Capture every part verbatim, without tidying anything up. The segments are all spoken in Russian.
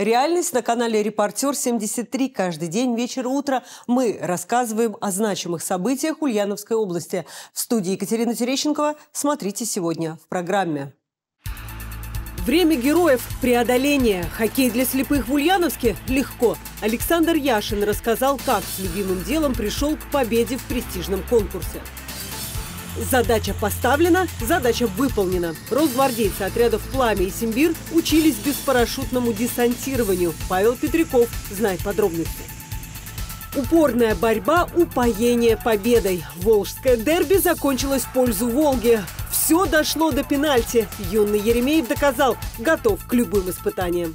Реальность на канале «Репортер семьдесят три». Каждый день, вечер и утро мы рассказываем о значимых событиях Ульяновской области. В студии Екатерина Терещенкова. Смотрите сегодня в программе. Время героев, преодоление. Хоккей для слепых в Ульяновске легко. Александр Яшин рассказал, как с любимым делом пришел к победе в престижном конкурсе. Задача поставлена, задача выполнена. Росгвардейцы отрядов «Пламя» и «Симбир» учились беспарашютному десантированию. Павел Петряков знает подробности. Упорная борьба, упоение победой. Волжское дерби закончилось в пользу «Волги». Все дошло до пенальти. Юный Еремеев доказал, готов к любым испытаниям.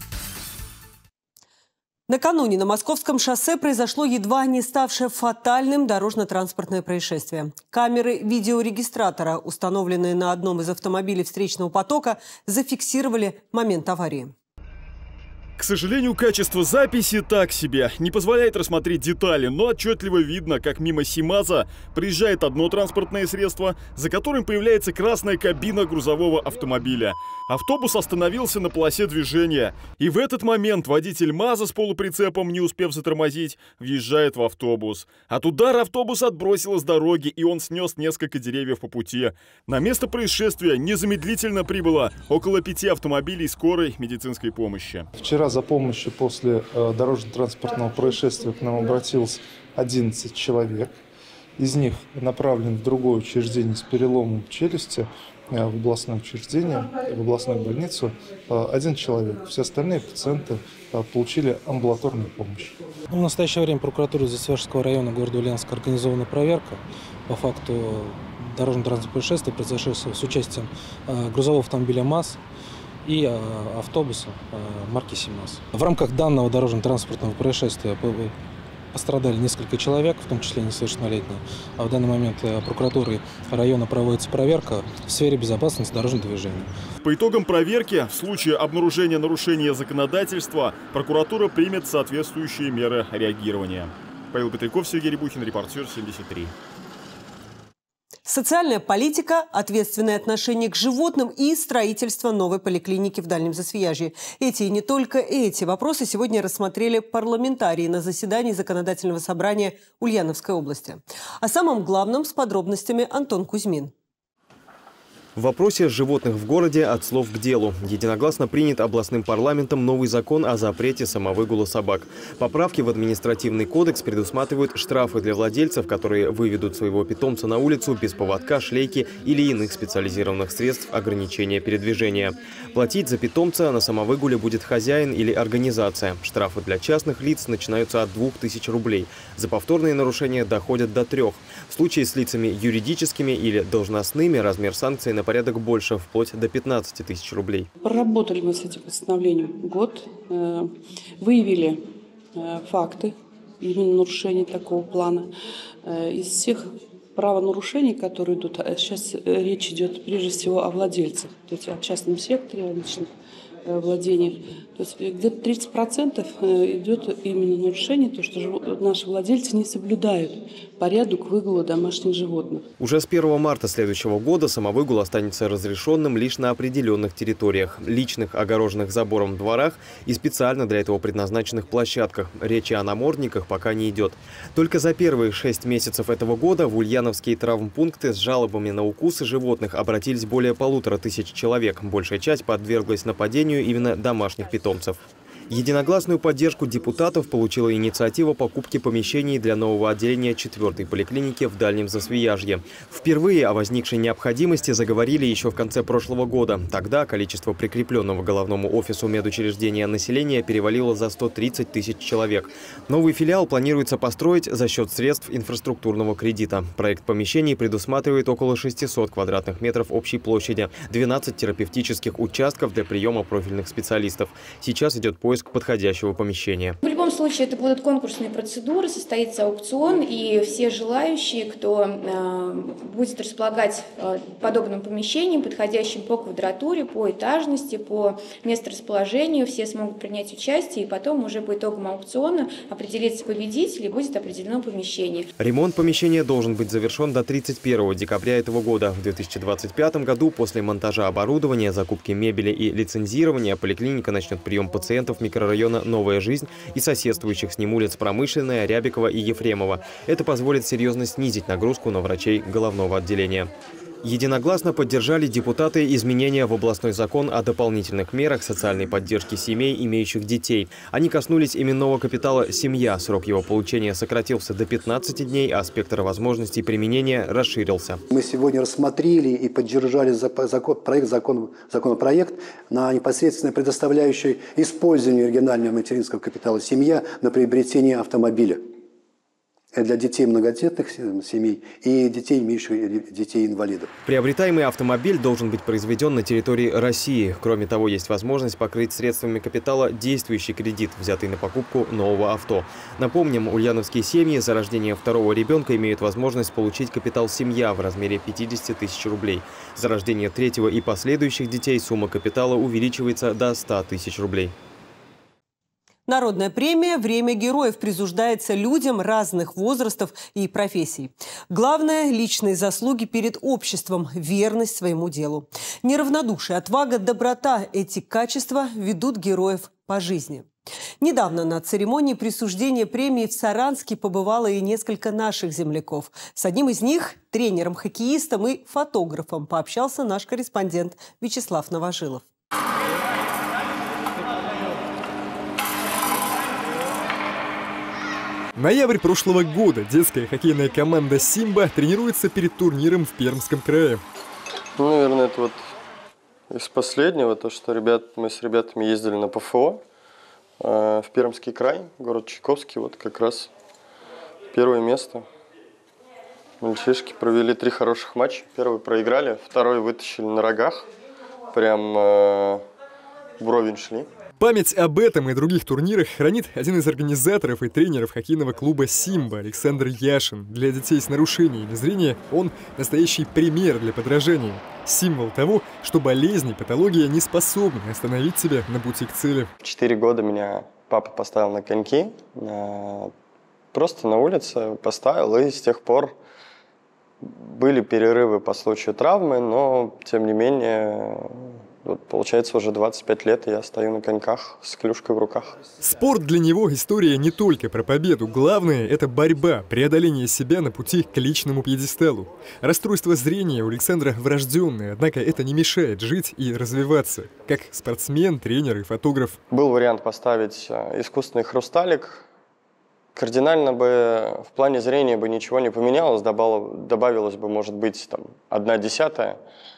Накануне на Московском шоссе произошло едва не ставшее фатальным дорожно-транспортное происшествие. Камеры видеорегистратора, установленные на одном из автомобилей встречного потока, зафиксировали момент аварии. К сожалению, качество записи так себе. Не позволяет рассмотреть детали, но отчетливо видно, как мимо СиМАЗа приезжает одно транспортное средство, за которым появляется красная кабина грузового автомобиля. Автобус остановился на полосе движения. И в этот момент водитель МАЗа с полуприцепом, не успев затормозить, въезжает в автобус. От удара автобус отбросило с дороги, и он снес несколько деревьев по пути. На место происшествия незамедлительно прибыло около пяти автомобилей скорой медицинской помощи. Вчера за помощью после э, дорожно-транспортного происшествия к нам обратилось одиннадцать человек. Из них направлен в другое учреждение с переломом челюсти, э, в областное учреждение, в областную больницу, э, один человек. Все остальные пациенты э, получили амбулаторную помощь. В настоящее время прокуратурой Засвяжского района города Ульяновска организована проверка по факту дорожно-транспортного происшествия, произошедшего с участием э, грузового автомобиля МАЗ и автобуса марки СиМАЗ. В рамках данного дорожно-транспортного происшествия пострадали несколько человек, в том числе несовершеннолетние. А в данный момент прокуратурой района проводится проверка в сфере безопасности дорожного движения. По итогам проверки, в случае обнаружения нарушения законодательства, прокуратура примет соответствующие меры реагирования. Павел Петряков, Сергей Рябухин, «Репортер семьдесят три». Социальная политика, ответственное отношение к животным и строительство новой поликлиники в Дальнем Засвияжье. Эти и не только эти вопросы сегодня рассмотрели парламентарии на заседании Законодательного собрания Ульяновской области. О самом главном с подробностями Антон Кузьмин. В вопросе животных в городе от слов к делу. Единогласно принят областным парламентом новый закон о запрете самовыгула собак. Поправки в административный кодекс предусматривают штрафы для владельцев, которые выведут своего питомца на улицу без поводка, шлейки или иных специализированных средств ограничения передвижения. Платить за питомца на самовыгуле будет хозяин или организация. Штрафы для частных лиц начинаются от двух тысяч рублей. За повторные нарушения доходят до трех. В случае с лицами юридическими или должностными размер санкций на порядок больше, вплоть до пятнадцати тысяч рублей. Проработали мы с этим постановлением год, выявили факты именно нарушений такого плана. Из всех правонарушений, которые идут, сейчас речь идет прежде всего о владельцах, то есть о частном секторе, о личных владениях. То есть где-то тридцать процентов идет именно нарушение, то, что наши владельцы не соблюдают порядок выгула домашних животных. Уже с первого марта следующего года самовыгул останется разрешенным лишь на определенных территориях, личных, огороженных забором дворах и специально для этого предназначенных площадках. Речи о намордниках пока не идет. Только за первые шесть месяцев этого года в ульяновские травмпункты с жалобами на укусы животных обратились более полутора тысяч человек. Большая часть подверглась нападению именно домашних питомцев. Единогласную поддержку депутатов получила инициатива покупки помещений для нового отделения четвертой поликлиники в Дальнем Засвияжье. Впервые о возникшей необходимости заговорили еще в конце прошлого года. Тогда количество прикрепленного к головному офису медучреждения населения перевалило за сто тридцать тысяч человек. Новый филиал планируется построить за счет средств инфраструктурного кредита. Проект помещений предусматривает около шестисот квадратных метров общей площади, двенадцать терапевтических участков для приема профильных специалистов. Сейчас идет поиск подходящего помещения. В любом случае это будут конкурсные процедуры, состоится аукцион, и все желающие, кто э, будет располагать э, подобным помещением, подходящим по квадратуре, по этажности, по месторасположению, все смогут принять участие, и потом уже по итогам аукциона определится победитель и будет определено помещение. Ремонт помещения должен быть завершен до тридцать первого декабря этого года. В две тысячи двадцать пятом году после монтажа оборудования, закупки мебели и лицензирования поликлиника начнет прием пациентов микрорайона «Новая жизнь» и соседствующих с ним улиц Промышленная, Рябикова и Ефремова. Это позволит серьезно снизить нагрузку на врачей головного отделения. Единогласно поддержали депутаты изменения в областной закон о дополнительных мерах социальной поддержки семей, имеющих детей. Они коснулись именного капитала «Семья». Срок его получения сократился до пятнадцати дней, а спектр возможностей применения расширился. Мы сегодня рассмотрели и поддержали закон, проект, закон, законопроект на непосредственно предоставляющий использование оригинального материнского капитала «Семья» на приобретение автомобиля. Для детей многодетных семей и детей, имеющих детей-инвалидов. Приобретаемый автомобиль должен быть произведен на территории России. Кроме того, есть возможность покрыть средствами капитала действующий кредит, взятый на покупку нового авто. Напомним, ульяновские семьи за рождение второго ребенка имеют возможность получить капитал «Семья» в размере пятидесяти тысяч рублей. За рождение третьего и последующих детей сумма капитала увеличивается до ста тысяч рублей. Народная премия «Время героев» присуждается людям разных возрастов и профессий. Главное – личные заслуги перед обществом, верность своему делу. Неравнодушие, отвага, доброта – эти качества ведут героев по жизни. Недавно на церемонии присуждения премии в Саранске побывало и несколько наших земляков. С одним из них, тренером-хоккеистом и фотографом, пообщался наш корреспондент Вячеслав Новожилов. Ноябрь прошлого года детская хоккейная команда «Симба» тренируется перед турниром в Пермском крае. Ну, наверное, это вот из последнего, то, что ребят, мы с ребятами ездили на ПФО э, в Пермский край, город Чайковский, вот как раз первое место. Мальчишки провели три хороших матча. Первый проиграли, второй вытащили на рогах, прям э, вровень шли. Память об этом и других турнирах хранит один из организаторов и тренеров хоккейного клуба «Симба» Александр Яшин. Для детей с нарушениями зрения он настоящий пример для подражания. Символ того, что болезни, патология не способны остановить тебя на пути к цели. Четыре года меня папа поставил на коньки, просто на улице поставил, и с тех пор были перерывы по случаю травмы, но тем не менее... Вот, получается, уже двадцать пять лет, и я стою на коньках с клюшкой в руках. Спорт для него история не только про победу. Главное – это борьба, преодоление себя на пути к личному пьедесталу. Расстройство зрения у Александра врожденное, однако это не мешает жить и развиваться. Как спортсмен, тренер и фотограф. Был вариант поставить искусственный хрусталик. Кардинально бы в плане зрения бы ничего не поменялось, добавилось бы, может быть, там, одна десятая.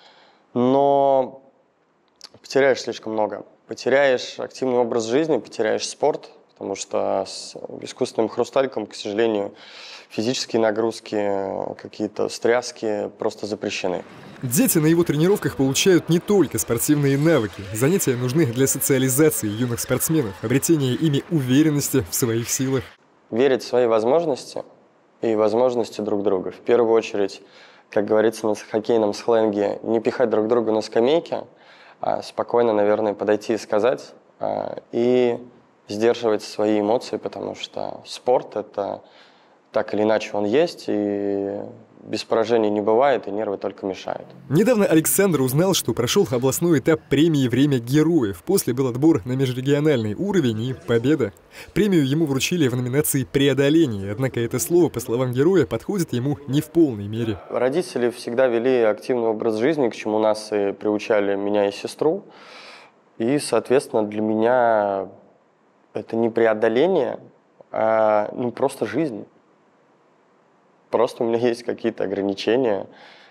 Но... потеряешь слишком много. Потеряешь активный образ жизни, потеряешь спорт, потому что с искусственным хрусталиком, к сожалению, физические нагрузки, какие-то встряски просто запрещены. Дети на его тренировках получают не только спортивные навыки. Занятия нужны для социализации юных спортсменов, обретения ими уверенности в своих силах. Верить в свои возможности и возможности друг друга. В первую очередь, как говорится на хоккейном сленге, не пихать друг друга на скамейке, а спокойно, наверное, подойти и сказать, и сдерживать свои эмоции, потому что спорт – это так или иначе он есть, и без поражений не бывает, и нервы только мешают. Недавно Александр узнал, что прошел областной этап премии «Время героев». После был отбор на межрегиональный уровень и победа. Премию ему вручили в номинации «Преодоление», однако это слово, по словам героя, подходит ему не в полной мере. Родители всегда вели активный образ жизни, к чему нас и приучали меня и сестру. И, соответственно, для меня это не преодоление, а ну, просто жизнь. Просто у меня есть какие-то ограничения,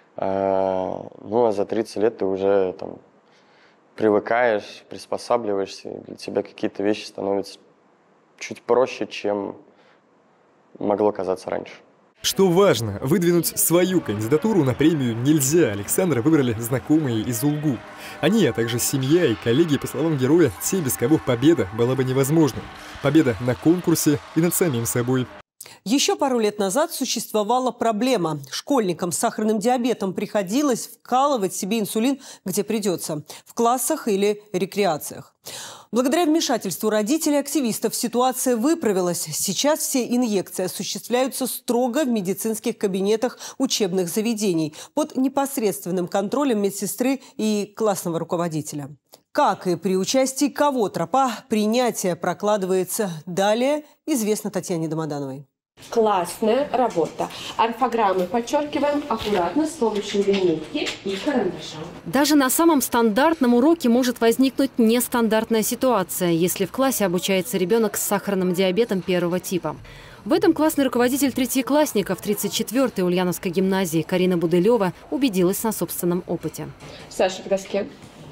а, ну а за тридцать лет ты уже там привыкаешь, приспосабливаешься, и для тебя какие-то вещи становятся чуть проще, чем могло казаться раньше. Что важно, выдвинуть свою кандидатуру на премию нельзя. Александра выбрали знакомые из Улгу. Они, а также семья и коллеги, по словам героя, те, без кого победа была бы невозможна. Победа на конкурсе и над самим собой. Еще пару лет назад существовала проблема. Школьникам с сахарным диабетом приходилось вкалывать себе инсулин, где придется – в классах или рекреациях. Благодаря вмешательству родителей и активистов ситуация выправилась. Сейчас все инъекции осуществляются строго в медицинских кабинетах учебных заведений под непосредственным контролем медсестры и классного руководителя. Как и при участии кого тропа принятия прокладывается далее, известно Татьяне Домодановой. Классная работа. Орфограммы подчеркиваем аккуратно с помощью линейки и карандаша. Даже на самом стандартном уроке может возникнуть нестандартная ситуация, если в классе обучается ребенок с сахарным диабетом первого типа. В этом классный руководитель третьеклассников тридцать четвёртой Ульяновской гимназии Карина Будылева убедилась на собственном опыте. Саша, к доске.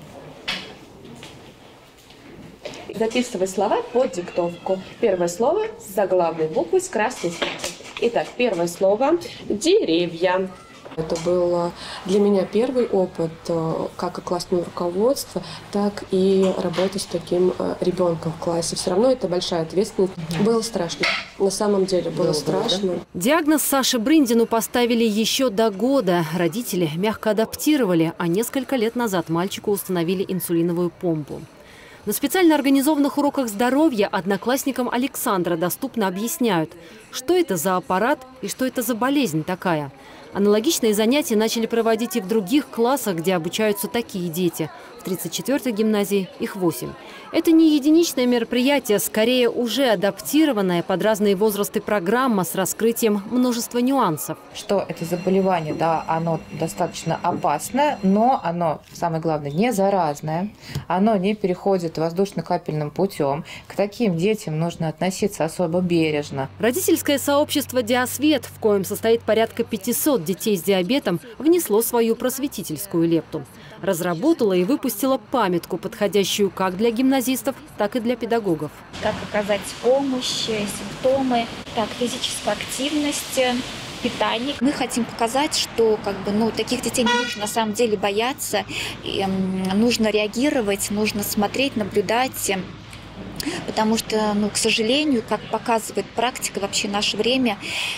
Записывай слова под диктовку. Первое слово с заглавной буквой с красной строчкой. Итак, первое слово – деревья. Это был для меня первый опыт как и классного руководства, так и работы с таким ребенком в классе. Все равно это большая ответственность. Было страшно. На самом деле было страшно. Диагноз Саше Брындину поставили еще до года. Родители мягко адаптировали, а несколько лет назад мальчику установили инсулиновую помпу. На специально организованных уроках здоровья одноклассникам Александра доступно объясняют, что это за аппарат и что это за болезнь такая. Аналогичные занятия начали проводить и в других классах, где обучаются такие дети. В тридцать четвёртой гимназии их восемь. Это не единичное мероприятие, скорее уже адаптированная под разные возрасты программа с раскрытием множества нюансов. Что это заболевание, да, оно достаточно опасное, но оно, самое главное, не заразное. Оно не переходит воздушно-капельным путем. К таким детям нужно относиться особо бережно. Родительское сообщество «Диасвет», в коем состоит порядка пятисот детей с диабетом, внесло свою просветительскую лепту. Разработала и выпустила памятку, подходящую как для гимназистов, так и для педагогов. Как оказать помощь, симптомы, так, физическая активность, питание. Мы хотим показать, что как бы, ну, таких детей не нужно на самом деле бояться, и, м, нужно реагировать, нужно смотреть, наблюдать. Потому что, ну, к сожалению, как показывает практика, вообще в наше время,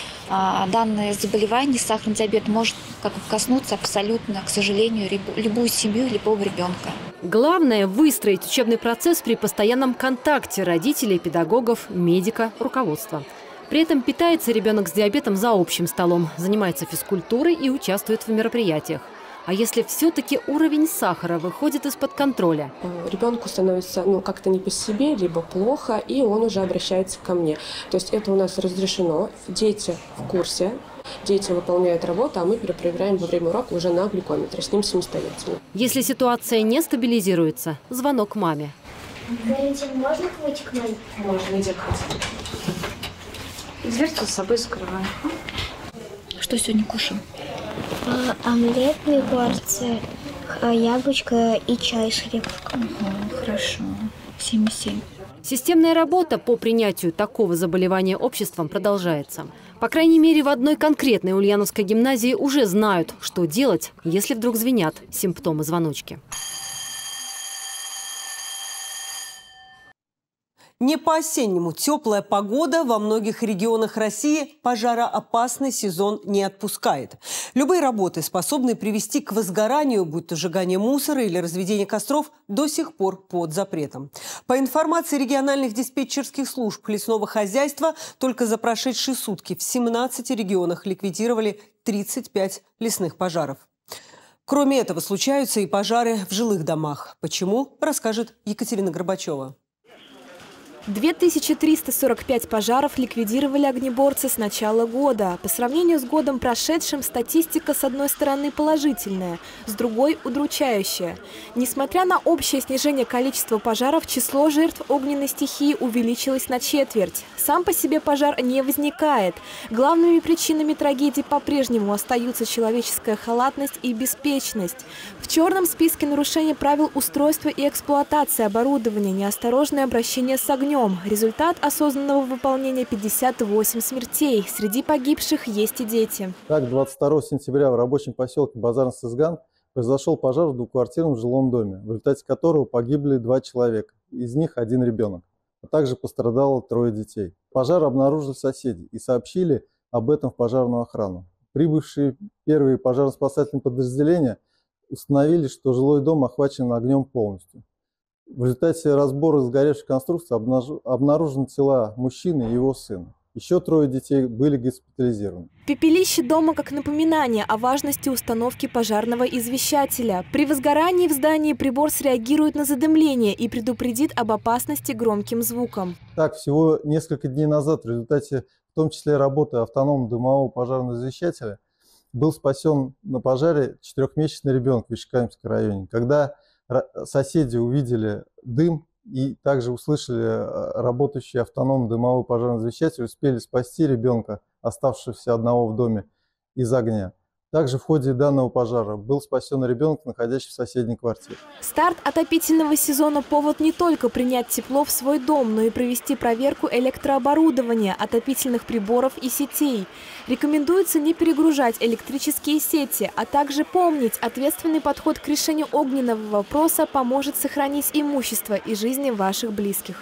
данное заболевание, сахарный диабет, может как коснуться абсолютно, к сожалению, любую семью, любого ребенка. Главное – выстроить учебный процесс при постоянном контакте родителей, педагогов, медика, руководства. При этом питается ребенок с диабетом за общим столом, занимается физкультурой и участвует в мероприятиях. А если все-таки уровень сахара выходит из-под контроля? Ребенку становится ну, как-то не по себе, либо плохо, и он уже обращается ко мне. То есть это у нас разрешено. Дети в курсе, дети выполняют работу, а мы перепроверяем во время урока уже на глюкометре, с ним самостоятельно. Если ситуация не стабилизируется, звонок маме. Валентин, можно выйти к маме? Можно, иди к Дверцу с собой закрываем. Что сегодня кушаем? А, омлет, две порции, яблочко и чай с репкой. Угу, хорошо. семь семь. Системная работа по принятию такого заболевания обществом продолжается. По крайней мере, в одной конкретной Ульяновской гимназии уже знают, что делать, если вдруг звенят симптомы-звоночки. Не по-осеннему теплая погода во многих регионах России пожароопасный сезон не отпускает. Любые работы, способные привести к возгоранию, будь то сжигание мусора или разведение костров, до сих пор под запретом. По информации региональных диспетчерских служб лесного хозяйства, только за прошедшие сутки в семнадцати регионах ликвидировали тридцать пять лесных пожаров. Кроме этого, случаются и пожары в жилых домах. Почему, расскажет Екатерина Горбачева. две тысячи триста сорок пять пожаров ликвидировали огнеборцы с начала года. По сравнению с годом прошедшим, статистика с одной стороны положительная, с другой – удручающая. Несмотря на общее снижение количества пожаров, число жертв огненной стихии увеличилось на четверть. Сам по себе пожар не возникает. Главными причинами трагедии по-прежнему остаются человеческая халатность и беспечность. В черном списке нарушений правил устройства и эксплуатации оборудования, неосторожное обращение с огнем. Результат осознанного выполнения – пятьдесят восемь смертей. Среди погибших есть и дети. Так, двадцать второго сентября в рабочем поселке Базарный-Сызган произошел пожар в двухквартирном жилом доме, в результате которого погибли два человека, из них один ребенок, а также пострадало трое детей. Пожар обнаружили соседи и сообщили об этом в пожарную охрану. Прибывшие первые пожарно-спасательные подразделения установили, что жилой дом охвачен огнем полностью. В результате разбора сгоревшей конструкции обнаружены тела мужчины и его сына. Еще трое детей были госпитализированы. Пепелище дома как напоминание о важности установки пожарного извещателя. При возгорании в здании прибор среагирует на задымление и предупредит об опасности громким звуком. Так, всего несколько дней назад в результате, в том числе работы автономного дымового пожарного извещателя, был спасен на пожаре четырехмесячный ребенок в Вещекаемском районе. Когда соседи увидели дым и также услышали работающий автономный дымовой пожарный извещатель, успели спасти ребенка, оставшегося одного в доме, из огня. Также в ходе данного пожара был спасен ребенок, находящийся в соседней квартире. Старт отопительного сезона – повод не только принять тепло в свой дом, но и провести проверку электрооборудования, отопительных приборов и сетей. Рекомендуется не перегружать электрические сети, а также помнить, ответственный подход к решению огненного вопроса поможет сохранить имущество и жизни ваших близких.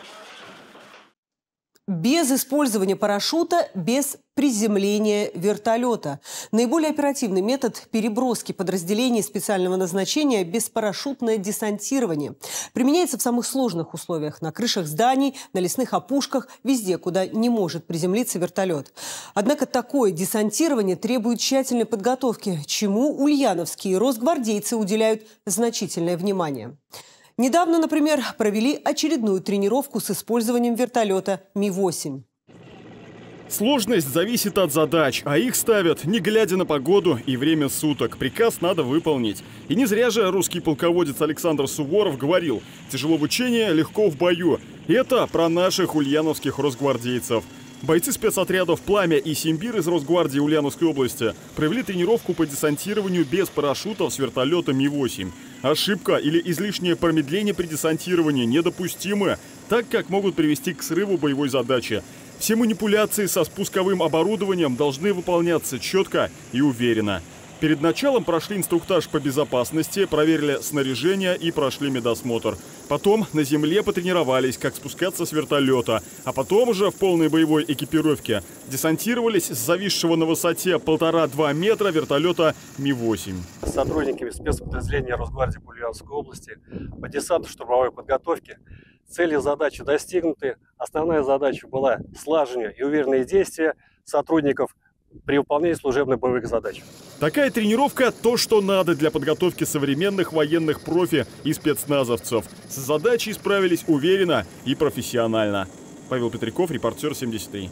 Без использования парашюта, без приземления вертолета. Наиболее оперативный метод переброски подразделений специального назначения – беспарашютное десантирование. Применяется в самых сложных условиях – на крышах зданий, на лесных опушках, везде, куда не может приземлиться вертолет. Однако такое десантирование требует тщательной подготовки, чему ульяновские росгвардейцы уделяют значительное внимание. Недавно, например, провели очередную тренировку с использованием вертолета Ми восемь. Сложность зависит от задач, а их ставят, не глядя на погоду и время суток. Приказ надо выполнить. И не зря же русский полководец Александр Суворов говорил: «Тяжело в учении, легко в бою». И это про наших ульяновских росгвардейцев. Бойцы спецотрядов «Пламя» и «Симбир» из Росгвардии Ульяновской области провели тренировку по десантированию без парашютов с вертолета Ми восемь. Ошибка или излишнее промедление при десантировании недопустимы, так как могут привести к срыву боевой задачи. Все манипуляции со спусковым оборудованием должны выполняться четко и уверенно. Перед началом прошли инструктаж по безопасности, проверили снаряжение и прошли медосмотр. Потом на земле потренировались, как спускаться с вертолета, а потом уже в полной боевой экипировке десантировались с зависшего на высоте полтора-два метра вертолета Ми восемь. Сотрудниками спецподразделения Росгвардии по Ульяновской области по десанту штурмовой подготовке цели и задачи достигнуты. Основная задача была слаженные и уверенные действия сотрудников при выполнении служебных боевых задач. Такая тренировка – то, что надо для подготовки современных военных профи и спецназовцев. С задачей справились уверенно и профессионально. Павел Петряков, репортер семьдесят три.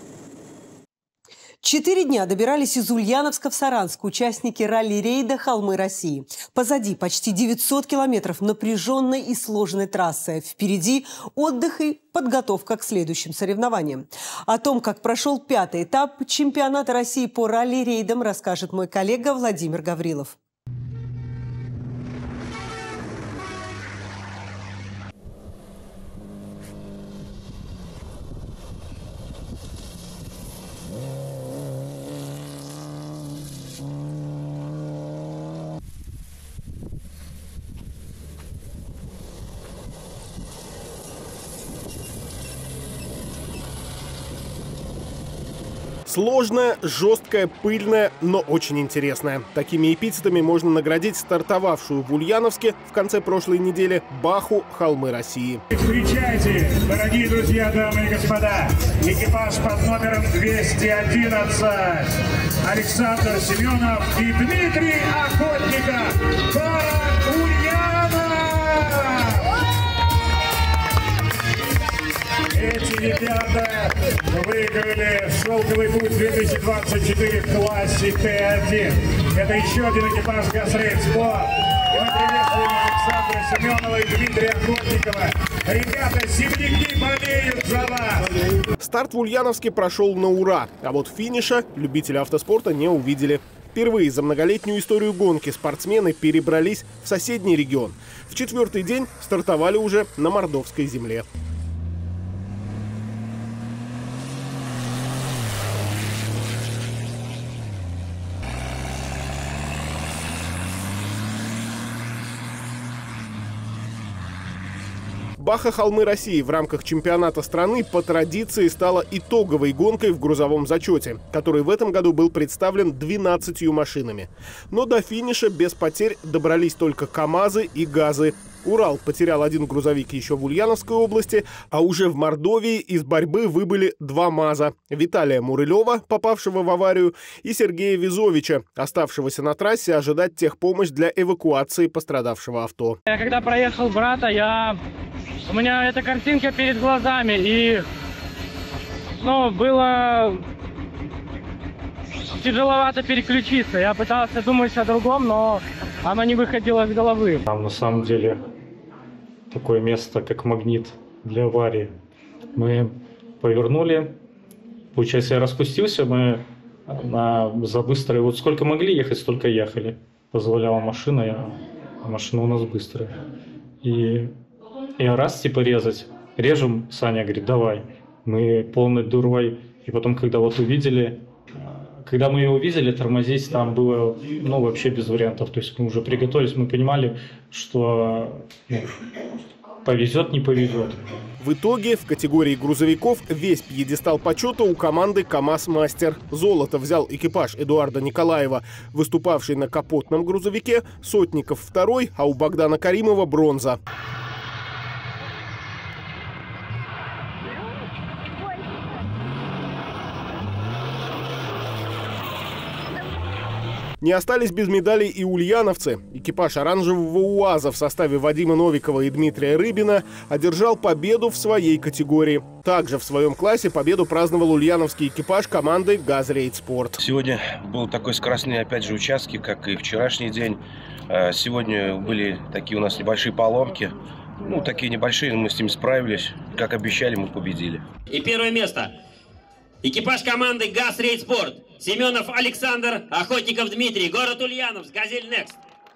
Четыре дня добирались из Ульяновска в Саранск участники ралли-рейда «Холмы России». Позади почти девятьсот километров напряженной и сложной трассы. Впереди отдых и подготовка к следующим соревнованиям. О том, как прошел пятый этап чемпионата России по ралли-рейдам, расскажет мой коллега Владимир Гаврилов. Сложная, жесткая, пыльная, но очень интересная. Такими эпитетами можно наградить стартовавшую в Ульяновске в конце прошлой недели Баху «Холмы России». Встречайте, дорогие друзья, дамы и господа, экипаж под номером двести одиннадцать. Александр Семенов и Дмитрий Охотников. Город Ульянов! Эти ребята выиграли «Шелковый путь две тысячи двадцать четыре» в классе Т один. Это еще один экипаж «Газрейд-Спорт». И мы приветствуем Александра Семенова и Дмитрия Охотникова. Ребята, земляки болеют за вас! Старт в Ульяновске прошел на ура, а вот финиша любители автоспорта не увидели. Впервые за многолетнюю историю гонки спортсмены перебрались в соседний регион. В четвертый день стартовали уже на мордовской земле. Баха «Холмы России» в рамках чемпионата страны по традиции стала итоговой гонкой в грузовом зачете, который в этом году был представлен двенадцатью машинами. Но до финиша без потерь добрались только КАМАЗы и ГАЗы. Урал потерял один грузовик еще в Ульяновской области, а уже в Мордовии из борьбы выбыли два МАЗа. Виталия Мурылева, попавшего в аварию, и Сергея Визовича, оставшегося на трассе ожидать техпомощь для эвакуации пострадавшего авто. Я когда проехал брата, я... у меня эта картинка перед глазами, и ну, было тяжеловато переключиться. Я пытался думать о другом, но оно не выходило из головы. Там на самом деле такое место, как магнит для аварии. Мы повернули, получается, я распустился, мы на, за быстрой, вот сколько могли ехать, столько ехали. Позволяла машина, я, машина у нас быстрая. И я раз типа резать, режем, Саня говорит, давай. Мы полной дурой, и потом, когда вот увидели, когда мы ее увидели, тормозить там было, ну, вообще без вариантов. То есть мы уже приготовились, мы понимали, что ну, повезет, не повезет. В итоге в категории грузовиков весь пьедестал почета у команды КамАЗ-Мастер. Золото взял экипаж Эдуарда Николаева, выступавший на капотном грузовике, Сотников второй, а у Богдана Каримова бронза. Не остались без медалей и ульяновцы. Экипаж оранжевого УАЗа в составе Вадима Новикова и Дмитрия Рыбина одержал победу в своей категории. Также в своем классе победу праздновал ульяновский экипаж команды «Газрейдспорт». Сегодня был такой скоростные, опять же, участки, как и вчерашний день. Сегодня были такие у нас небольшие поломки. Ну, такие небольшие, но мы с ними справились. Как обещали, мы победили. И первое место. Экипаж команды «Газрейдспорт». Семенов Александр, Охотников Дмитрий, город Ульяновск, «Газель Некст».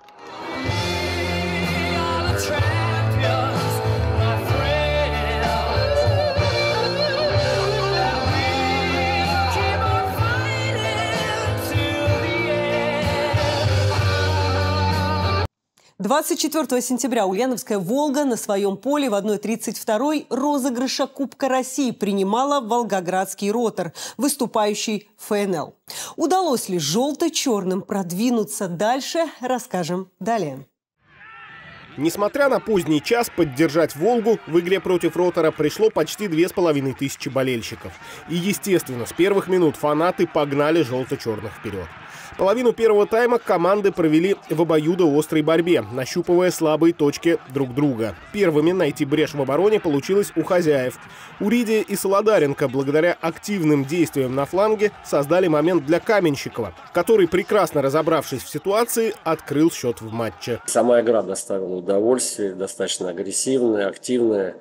двадцать четвёртого сентября ульяновская «Волга» на своем поле в одна тридцать два розыгрыша Кубка России принимала волгоградский «Ротор», выступающий в ФНЛ. Удалось ли желто-черным продвинуться дальше, расскажем далее. Несмотря на поздний час, поддержать «Волгу» в игре против «Ротора» пришло почти две с половиной тысячи болельщиков. И, естественно, с первых минут фанаты погнали желто-черных вперед. Половину первого тайма команды провели в обоюдоострой борьбе, нащупывая слабые точки друг друга. Первыми найти брешь в обороне получилось у хозяев. Уридия и Солодаренко, благодаря активным действиям на фланге, создали момент для Каменщикова, который, прекрасно разобравшись в ситуации, открыл счет в матче. Сама игра доставила удовольствие, достаточно агрессивная, активная.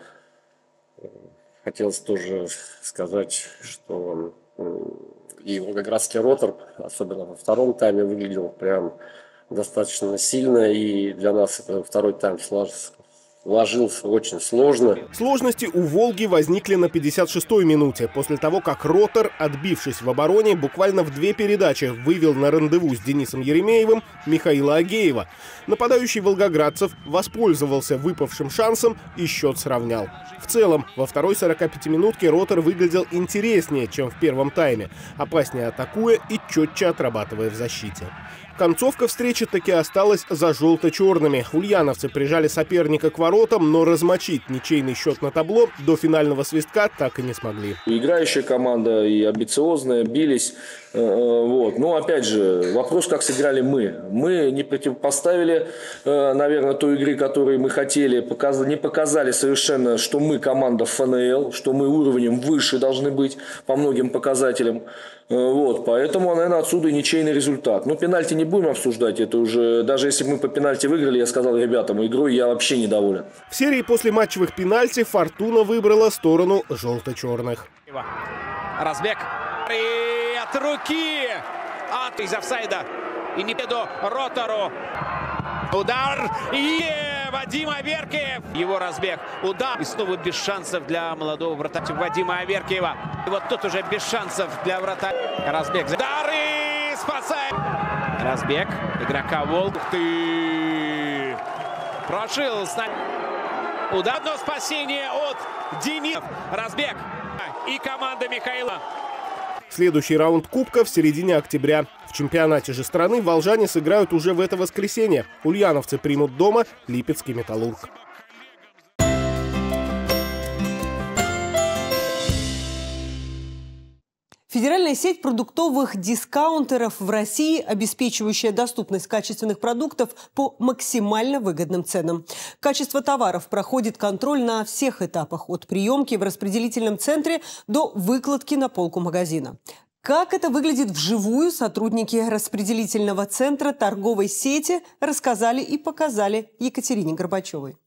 Хотелось тоже сказать, что и волгоградский «Ротор», особенно во втором тайме, выглядел прям достаточно сильно. И для нас это второй тайм сложился очень сложно. Сложности у «Волги» возникли на пятьдесят шестой минуте, после того, как «Ротор», отбившись в обороне, буквально в две передачи вывел на рандеву с Денисом Еремеевым Михаила Агеева. Нападающий волгоградцев воспользовался выпавшим шансом и счет сравнял. В целом, во второй сорокапятиминутке «Ротор» выглядел интереснее, чем в первом тайме, опаснее атакуя и четче отрабатывая в защите. Концовка встречи таки осталась за желто-черными. Ульяновцы прижали соперника к воротам, но размочить ничейный счет на табло до финального свистка так и не смогли. Играющая команда и амбициозная, бились. Вот. Но опять же, вопрос, как сыграли мы. Мы не противопоставили, наверное, той игры, которую мы хотели. Не показали совершенно, что мы команда ФНЛ, что мы уровнем выше должны быть по многим показателям. Вот, поэтому, наверное, отсюда и ничейный результат. Но пенальти не будем обсуждать. Это уже, даже если мы по пенальти выиграли, я сказал ребятам, игрой я вообще недоволен. В серии после матчевых пенальти «Фортуна» выбрала сторону желто-черных. Разбег. И от руки. От из офсайда. И не до «Ротору». Удар. И Вадим Аверкиев. Его разбег. Удар. И снова без шансов для молодого вратаря Вадима Аверкиева. И вот тут уже без шансов для вратаря. Разбег. Удар и спасает. Разбег игрока «Волг». Ух ты. Прошил. Удар. Одно спасение от Дениса. Разбег. И команда Михаила. Следующий раунд Кубка в середине октября. В чемпионате же страны волжане сыграют уже в это воскресенье. Ульяновцы примут дома Липецкий «Металлург». Федеральная сеть продуктовых дискаунтеров в России, обеспечивающая доступность качественных продуктов по максимально выгодным ценам. Качество товаров проходит контроль на всех этапах, от приемки в распределительном центре до выкладки на полку магазина. Как это выглядит вживую, сотрудники распределительного центра торговой сети рассказали и показали Екатерине Горбачевой.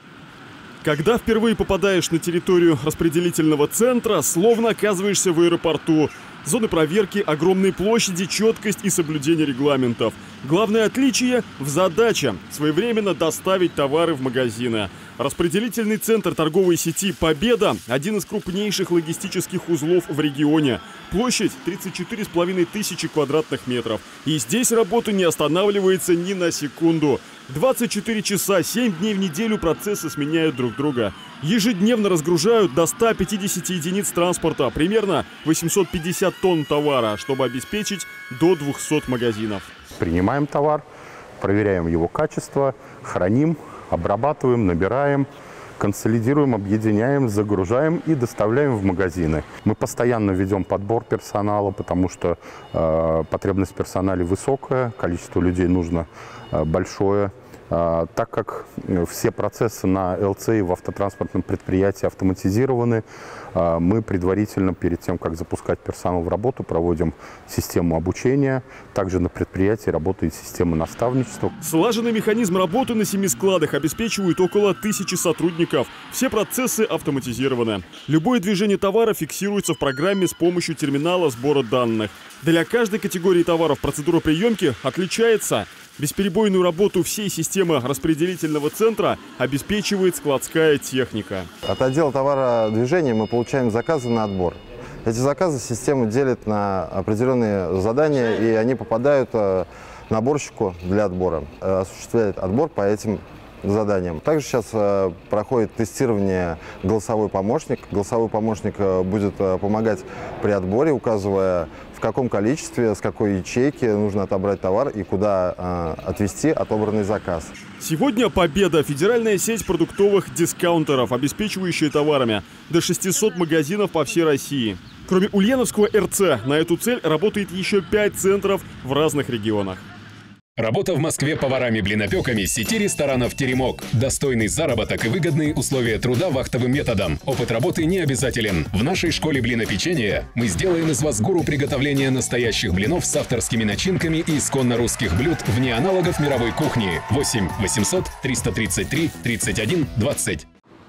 Когда впервые попадаешь на территорию распределительного центра, словно оказываешься в аэропорту. Зоны проверки, огромные площади, четкость и соблюдение регламентов. Главное отличие в задаче – своевременно доставить товары в магазины. Распределительный центр торговой сети «Победа» – один из крупнейших логистических узлов в регионе. Площадь тридцать четыре с половиной тысячи квадратных метров. И здесь работа не останавливается ни на секунду. двадцать четыре часа, семь дней в неделю процессы сменяют друг друга. Ежедневно разгружают до ста пятидесяти единиц транспорта, примерно восемьсот пятьдесят тонн товара, чтобы обеспечить до двухсот магазинов. Принимаем товар, проверяем его качество, храним, обрабатываем, набираем, консолидируем, объединяем, загружаем и доставляем в магазины. Мы постоянно ведем подбор персонала, потому что э, потребность в персонале высокая, количество людей нужно э, большое. Э, так как все процессы на эл цэ и в автотранспортном предприятии автоматизированы, э, мы предварительно, перед тем, как запускать персонал в работу, проводим систему обучения. Также на предприятии работает система наставничества. Слаженный механизм работы на семи складах обеспечивает около тысячи сотрудников. Все процессы автоматизированы. Любое движение товара фиксируется в программе с помощью терминала сбора данных. Для каждой категории товаров процедура приемки отличается. Бесперебойную работу всей системы распределительного центра обеспечивает складская техника. От отдела товародвижения мы получаем заказы на отбор. Эти заказы система делит на определенные задания, и они попадают наборщику для отбора. Осуществляет отбор по этим заданиям. Также сейчас проходит тестирование голосовой помощник. Голосовой помощник будет помогать при отборе, указывая, в каком количестве, с какой ячейки нужно отобрать товар и куда отвезти отобранный заказ. Сегодня «Победа» – федеральная сеть продуктовых дискаунтеров, обеспечивающая товарами до шестисот магазинов по всей России. Кроме Ульяновского эр цэ, на эту цель работает еще пять центров в разных регионах. Работа в Москве поварами-блинопеками сети ресторанов «Теремок». Достойный заработок и выгодные условия труда вахтовым методом. Опыт работы не обязателен. В нашей школе блинопечения мы сделаем из вас гуру приготовления настоящих блинов с авторскими начинками и исконно русских блюд вне аналогов мировой кухни. восемь восемьсот триста тридцать три тридцать один двадцать.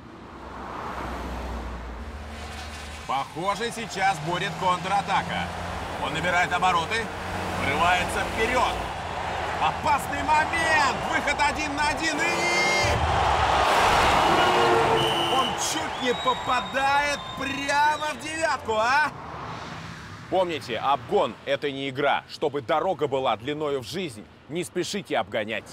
Похоже, сейчас будет контратака. Он набирает обороты, врывается вперед. Опасный момент! Выход один на один и... Он чуть не попадает прямо в девятку, а? Помните, обгон – это не игра. Чтобы дорога была длиною в жизнь, не спешите обгонять.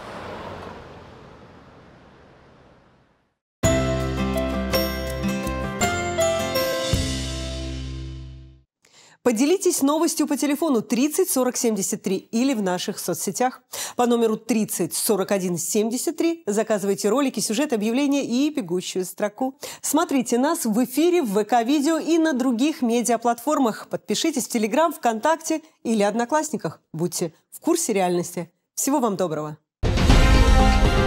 Поделитесь новостью по телефону тридцать сорок семьдесят три или в наших соцсетях. По номеру тридцать сорок один семьдесят три заказывайте ролики, сюжет, объявления и бегущую строку. Смотрите нас в эфире, в вэ ка-видео и на других медиаплатформах. Подпишитесь в Телеграм, ВКонтакте или Одноклассниках. Будьте в курсе реальности. Всего вам доброго.